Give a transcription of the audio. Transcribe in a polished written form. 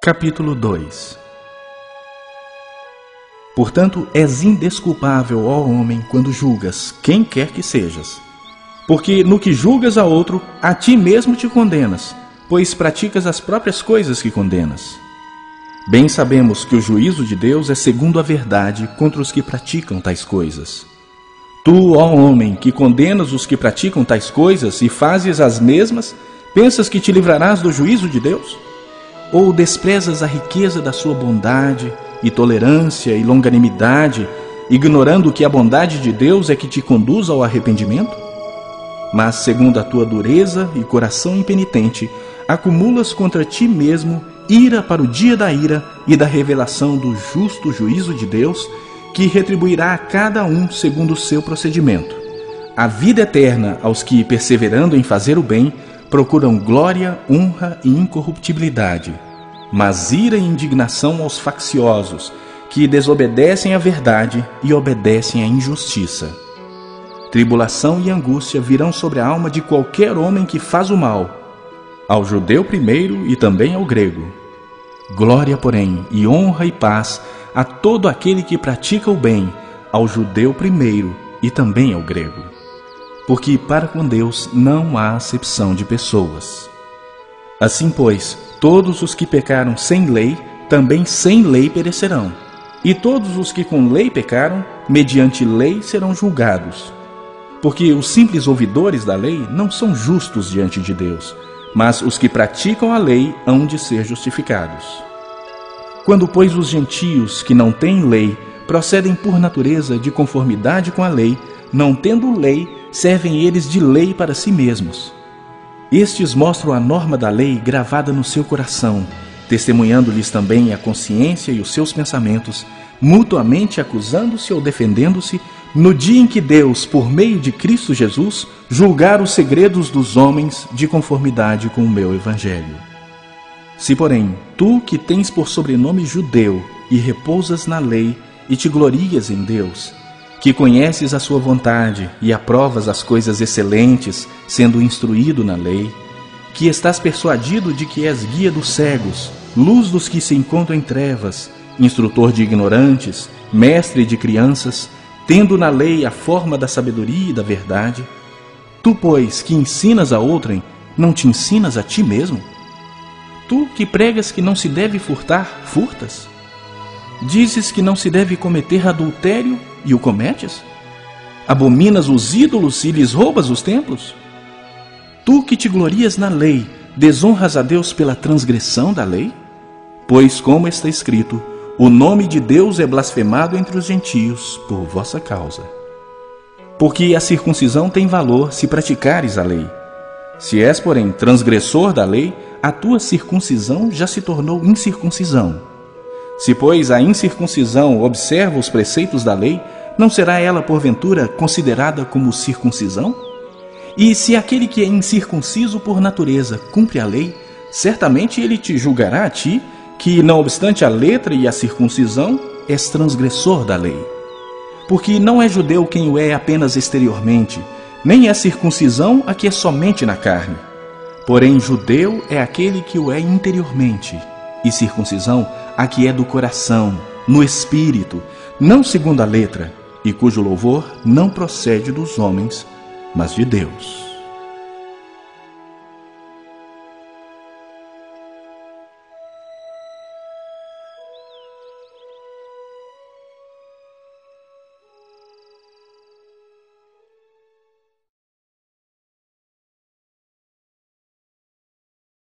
Capítulo 2. Portanto, és indesculpável, ó homem, quando julgas quem quer que sejas. Porque no que julgas a outro, a ti mesmo te condenas, pois praticas as próprias coisas que condenas. Bem sabemos que o juízo de Deus é segundo a verdade contra os que praticam tais coisas. Tu, ó homem, que condenas os que praticam tais coisas e fazes as mesmas, pensas que te livrarás do juízo de Deus? Ou desprezas a riqueza da sua bondade e tolerância e longanimidade, ignorando que a bondade de Deus é que te conduz ao arrependimento? Mas, segundo a tua dureza e coração impenitente, acumulas contra ti mesmo ira para o dia da ira e da revelação do justo juízo de Deus, que retribuirá a cada um segundo o seu procedimento. A vida eterna aos que, perseverando em fazer o bem, procuram glória, honra e incorruptibilidade, mas ira e indignação aos facciosos, que desobedecem à verdade e obedecem à injustiça. Tribulação e angústia virão sobre a alma de qualquer homem que faz o mal, ao judeu primeiro e também ao grego. Glória, porém, e honra e paz a todo aquele que pratica o bem, ao judeu primeiro e também ao grego. Porque para com Deus não há acepção de pessoas. Assim, pois, todos os que pecaram sem lei, também sem lei perecerão. E todos os que com lei pecaram, mediante lei serão julgados. Porque os simples ouvidores da lei não são justos diante de Deus, mas os que praticam a lei hão de ser justificados. Quando, pois, os gentios que não têm lei procedem por natureza de conformidade com a lei, não tendo lei, servem eles de lei para si mesmos. Estes mostram a norma da lei gravada no seu coração, testemunhando-lhes também a consciência e os seus pensamentos, mutuamente acusando-se ou defendendo-se, no dia em que Deus, por meio de Cristo Jesus, julgar os segredos dos homens de conformidade com o meu evangelho. Se, porém, tu que tens por sobrenome judeu e repousas na lei e te glorias em Deus, que conheces a sua vontade e aprovas as coisas excelentes, sendo instruído na lei, que estás persuadido de que és guia dos cegos, luz dos que se encontram em trevas, instrutor de ignorantes, mestre de crianças, tendo na lei a forma da sabedoria e da verdade, tu, pois, que ensinas a outrem, não te ensinas a ti mesmo? Tu que pregas que não se deve furtar, furtas? Dizes que não se deve cometer adultério e o cometes? Abominas os ídolos e lhes roubas os templos? Tu que te glorias na lei, desonras a Deus pela transgressão da lei? Pois, como está escrito, o nome de Deus é blasfemado entre os gentios por vossa causa. Porque a circuncisão tem valor se praticares a lei. Se és, porém, transgressor da lei, a tua circuncisão já se tornou incircuncisão. Se, pois, a incircuncisão observa os preceitos da lei, não será ela, porventura, considerada como circuncisão? E se aquele que é incircunciso por natureza cumpre a lei, certamente ele te julgará a ti, que, não obstante a letra e a circuncisão, és transgressor da lei. Porque não é judeu quem o é apenas exteriormente, nem é circuncisão a que é somente na carne. Porém, judeu é aquele que o é interiormente, e circuncisão a que é do coração, no espírito, não segundo a letra, e cujo louvor não procede dos homens, mas de Deus.